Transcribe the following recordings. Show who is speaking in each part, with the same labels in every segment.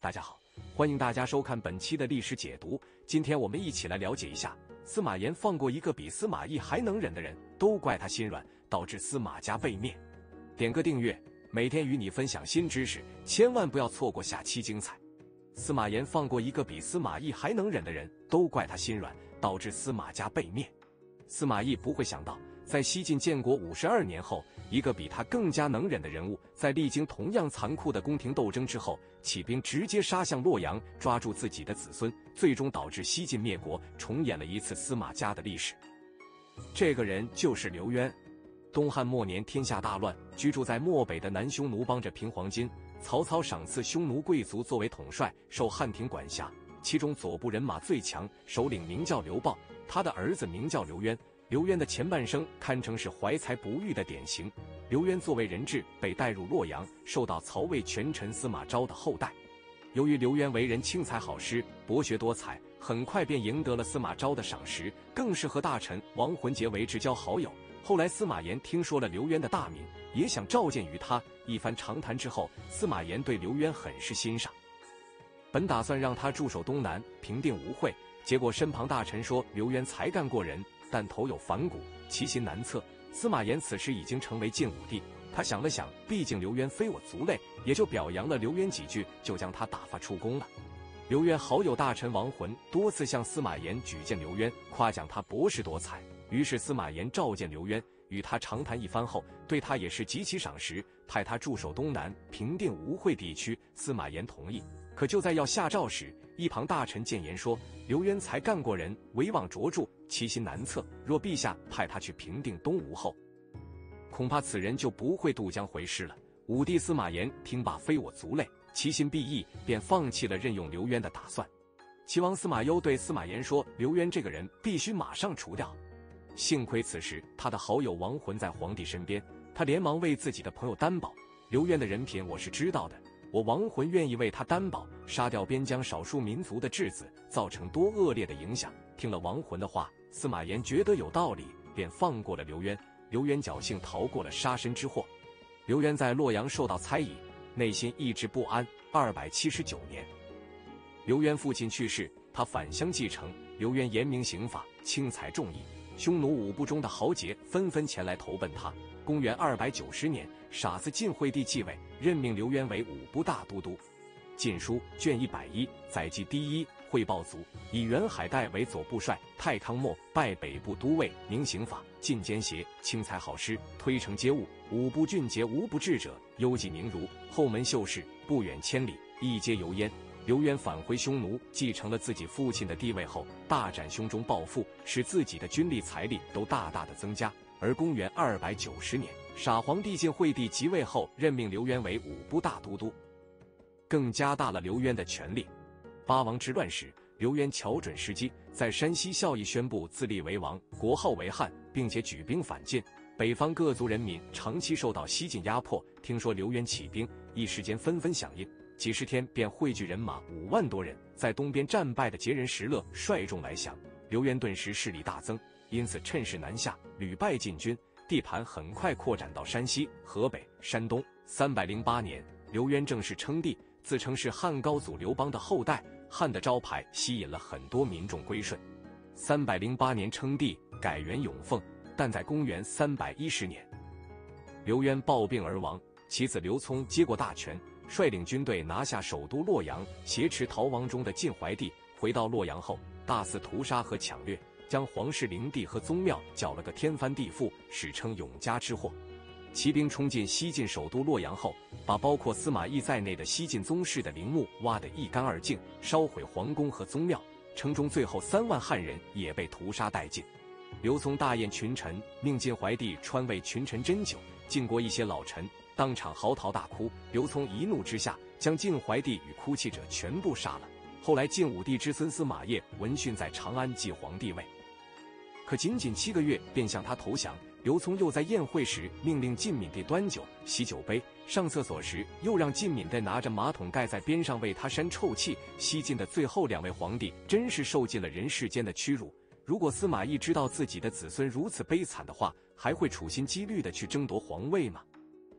Speaker 1: 大家好，欢迎大家收看本期的历史解读。今天我们一起来了解一下，司马炎放过一个比司马懿还能忍的人，都怪他心软，导致司马家被灭。点个订阅，每天与你分享新知识，千万不要错过下期精彩。司马炎放过一个比司马懿还能忍的人，都怪他心软，导致司马家被灭。司马懿不会想到，在西晋建国52年后，一个比他更加能忍的人物，在历经同样残酷的宫廷斗争之后，起兵直接杀向洛阳，抓住自己的子孙，最终导致西晋灭国，重演了一次司马家的历史。这个人就是刘渊。东汉末年，天下大乱，居住在漠北的南匈奴帮着平黄巾，曹操赏赐匈奴贵族作为统帅，受汉庭管辖。其中左部人马最强，首领名叫刘豹，他的儿子名叫刘渊。刘渊的前半生堪称是怀才不遇的典型。刘渊作为人质被带入洛阳，受到曹魏权臣司马昭的厚待。由于刘渊为人轻才好施，博学多才，很快便赢得了司马昭的赏识，更是和大臣王浑结为至交好友。后来司马炎听说了刘渊的大名，也想召见于他。一番长谈之后，司马炎对刘渊很是欣赏，本打算让他驻守东南，平定吴会，结果身旁大臣说刘渊才干过人，但头有反骨，其心难测。司马炎此时已经成为晋武帝，他想了想，毕竟刘渊非我族类，也就表扬了刘渊几句，就将他打发出宫了。刘渊好友大臣王浑多次向司马炎举荐刘渊，夸奖他博识多才。于是司马炎召见刘渊，与他长谈一番后，对他也是极其赏识，派他驻守东南，平定吴会地区。司马炎同意。可就在要下诏时，一旁大臣谏言说，刘渊才干过人，威望卓著，其心难测，若陛下派他去平定东吴后，恐怕此人就不会渡江回师了。武帝司马炎听罢非我族类，其心必异，便放弃了任用刘渊的打算。齐王司马攸对司马炎说，刘渊这个人必须马上除掉。幸亏此时他的好友王浑在皇帝身边，他连忙为自己的朋友担保，刘渊的人品我是知道的，我王浑愿意为他担保，杀掉边疆少数民族的质子，造成多恶劣的影响。听了王浑的话，司马炎觉得有道理，便放过了刘渊。刘渊侥幸逃过了杀身之祸。刘渊在洛阳受到猜疑，内心一直不安。279年，刘渊父亲去世，他返乡继承。刘渊严明刑法，轻财重义，匈奴五部中的豪杰纷纷前来投奔他。公元290年，傻子晋惠帝继位，任命刘渊为五部大都督。晋书卷101载记第一，汇报卒，以袁海岱为左部帅。太康末拜北部都尉，明刑法，禁奸邪，轻财好施，推诚皆务。五部俊杰无不治者，优己宁儒，后门秀士不远千里，一皆由焉。刘渊返回匈奴，继承了自己父亲的地位后，大展胸中抱负，使自己的军力财力都大大的增加。而公元290年，傻皇帝晋惠帝即位后，任命刘渊为五部大都督，更加大了刘渊的权力。八王之乱时，刘渊瞧准时机，在山西孝义宣布自立为王，国号为汉，并且举兵反晋。北方各族人民长期受到西晋压迫，听说刘渊起兵，一时间纷纷响应，几十天便汇聚人马5万多人，在东边战败的羯人石勒率众来降。刘渊顿时势力大增，因此趁势南下，屡败晋军，地盘很快扩展到山西、河北、山东。308年，刘渊正式称帝，自称是汉高祖刘邦的后代，汉的招牌吸引了很多民众归顺。308年称帝，改元永凤，但在公元310年，刘渊暴病而亡，其子刘聪接过大权，率领军队拿下首都洛阳，挟持逃亡中的晋怀帝。回到洛阳后，大肆屠杀和抢掠，将皇室陵地和宗庙搅了个天翻地覆，史称永嘉之祸。骑兵冲进西晋首都洛阳后，把包括司马懿在内的西晋宗室的陵墓挖得一干二净，烧毁皇宫和宗庙，城中最后3万汉人也被屠杀殆尽。刘聪大宴群臣，命晋怀帝穿为群臣斟酒，晋国一些老臣当场嚎啕大哭。刘聪一怒之下，将晋怀帝与哭泣者全部杀了。后来晋武帝之孙司马业闻讯在长安继皇帝位，可仅7个月便向他投降。刘聪又在宴会时命令晋闵帝端酒洗酒杯，上厕所时又让晋闵帝拿着马桶盖在边上为他扇臭气。西晋的最后2位皇帝真是受尽了人世间的屈辱。如果司马懿知道自己的子孙如此悲惨的话，还会处心积虑地去争夺皇位吗？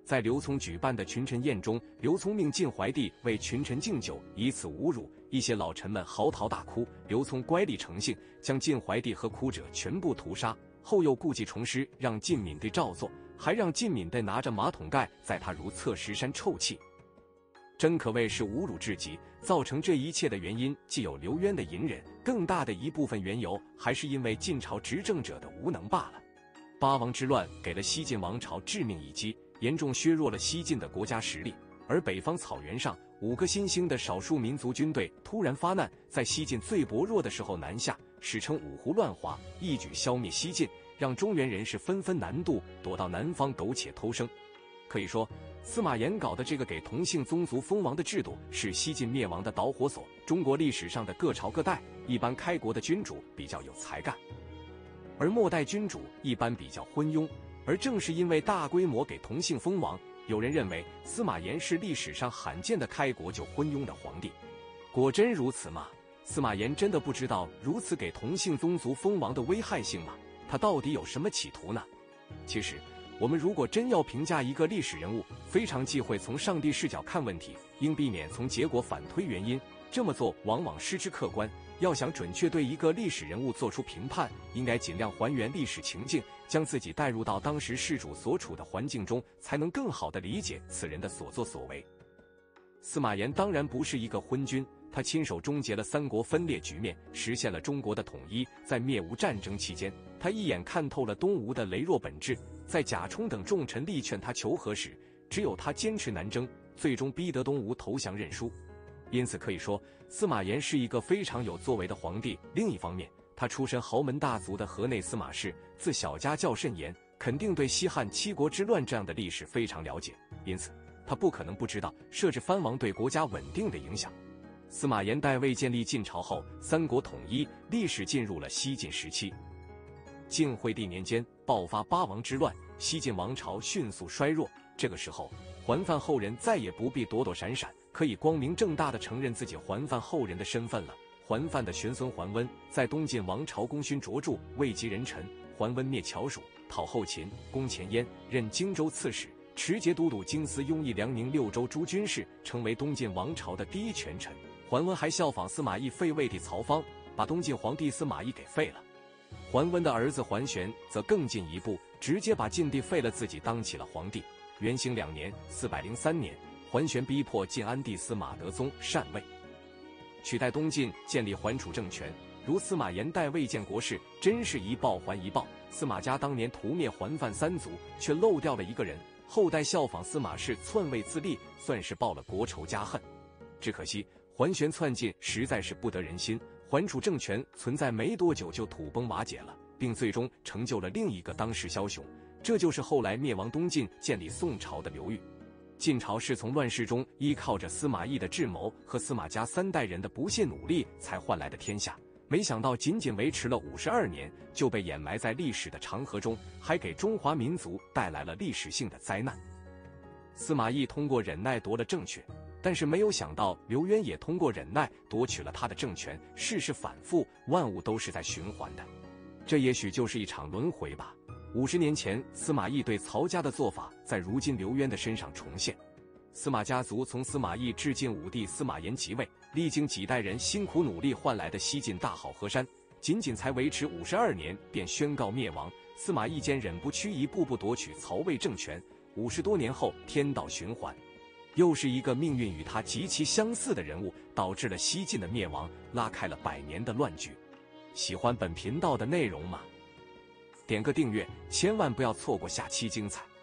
Speaker 1: 在刘琮举办的群臣宴中，刘琮命晋怀帝为群臣敬酒，以此侮辱。一些老臣们嚎啕大哭。刘琮乖戾成性，将晋怀帝和哭者全部屠杀。后又故技重施，让晋闵帝照做，还让晋闵帝拿着马桶盖在他如厕石山臭气，真可谓是侮辱至极。造成这一切的原因，既有刘渊的隐忍，更大的一部分缘由还是因为晋朝执政者的无能罢了。八王之乱给了西晋王朝致命一击，严重削弱了西晋的国家实力。而北方草原上5个新兴的少数民族军队突然发难，在西晋最薄弱的时候南下，史称五胡乱华，一举消灭西晋，让中原人士纷纷南渡，躲到南方苟且偷生。可以说，司马炎搞的这个给同姓宗族封王的制度，是西晋灭亡的导火索。中国历史上的各朝各代，一般开国的君主比较有才干，而末代君主一般比较昏庸。而正是因为大规模给同姓封王，有人认为司马炎是历史上罕见的开国就昏庸的皇帝。果真如此吗？司马炎真的不知道如此给同姓宗族封王的危害性吗？他到底有什么企图呢？其实，我们如果真要评价一个历史人物，非常忌讳从上帝视角看问题，应避免从结果反推原因。这么做往往失之客观。要想准确对一个历史人物做出评判，应该尽量还原历史情境，将自己带入到当时事主所处的环境中，才能更好地理解此人的所作所为。司马炎当然不是一个昏君，他亲手终结了三国分裂局面，实现了中国的统一。在灭吴战争期间，他一眼看透了东吴的羸弱本质。在贾充等重臣力劝他求和时，只有他坚持南征，最终逼得东吴投降认输。因此可以说，司马炎是一个非常有作为的皇帝。另一方面，他出身豪门大族的河内司马氏，自小家教甚严，肯定对西汉七国之乱这样的历史非常了解，因此他不可能不知道设置藩王对国家稳定的影响。司马炎代魏建立晋朝后，三国统一，历史进入了西晋时期。晋惠帝年间爆发八王之乱，西晋王朝迅速衰弱。这个时候，桓范后人再也不必躲躲闪闪，可以光明正大地承认自己桓范后人的身份了。桓范的玄孙桓温在东晋王朝功勋卓著，位极人臣。桓温灭乔蜀，讨后秦，攻前燕，任荆州刺史，持节都督京师雍义辽宁六州诸军事，成为东晋王朝的第一权臣。桓温还效仿司马懿废魏帝曹芳，把东晋皇帝司马懿给废了。桓温的儿子桓玄则更进一步，直接把晋帝废了，自己当起了皇帝。元兴2年403年，桓玄逼迫晋安帝司马德宗禅位，取代东晋，建立桓楚政权。如司马炎代魏建国事，真是一报还一报。司马家当年屠灭桓范三族，却漏掉了一个人，后代效仿司马氏篡位自立，算是报了国仇家恨。只可惜桓玄篡晋实在是不得人心，桓楚政权存在没多久就土崩瓦解了，并最终成就了另一个当世枭雄，这就是后来灭亡东晋、建立宋朝的刘裕。晋朝是从乱世中依靠着司马懿的智谋和司马家3代人的不懈努力才换来的天下，没想到仅仅维持了52年，就被掩埋在历史的长河中，还给中华民族带来了历史性的灾难。司马懿通过忍耐夺了政权，但是没有想到刘渊也通过忍耐夺取了他的政权。世事反复，万物都是在循环的，这也许就是一场轮回吧。50年前，司马懿对曹家的做法，在如今刘渊的身上重现。司马家族从司马懿至晋武帝司马炎即位，历经几代人辛苦努力换来的西晋大好河山，仅仅才维持52年便宣告灭亡。司马懿坚忍不屈，一步步夺取曹魏政权。50多年后，天道循环，又是一个命运与他极其相似的人物，导致了西晋的灭亡，拉开了100年的乱局。喜欢本频道的内容吗？点个订阅，千万不要错过下期精彩。